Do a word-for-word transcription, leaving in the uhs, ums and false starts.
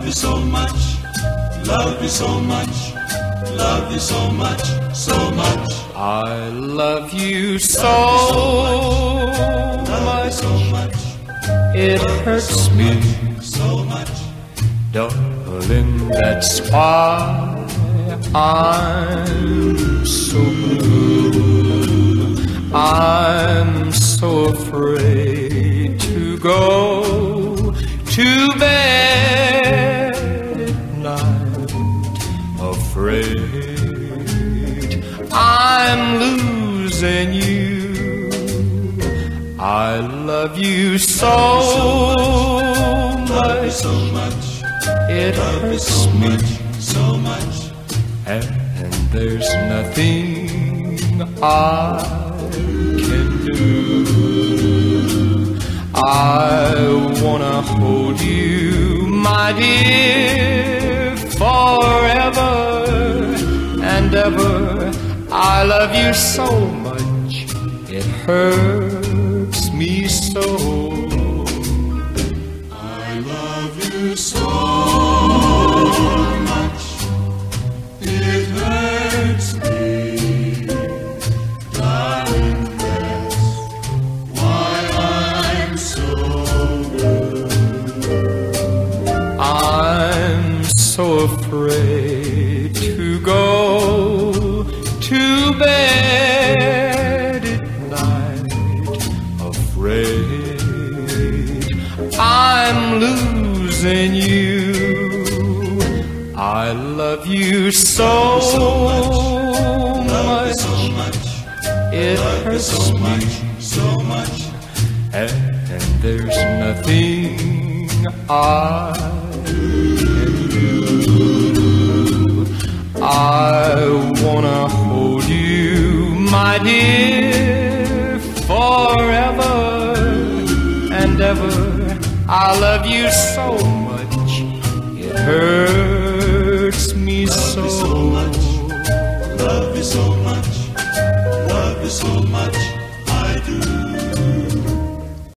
you so much, love you so much, love you so much, so much. I love you so much, so much. It hurts me so much, darling. That's why I'm so blue. I'm so afraid to go to bed at night, afraid I'm losing you. I love you so much, so much. It hurts me so much, and there's nothing I can do. I wanna hold you, my dear, forever and ever. I love you so much, it hurts me so. I love you so much, it hurts me, darling. That's why I'm so blue. I'm so afraid to go to bed at night, afraid I'm losing you. I love you so, so much, much. so much. It hurts so me much, so much, and, and there's nothing I can do. I wanna hold you, my dear, forever and ever. I love you so much, it hurts me so. so much, love you so much, love you so much,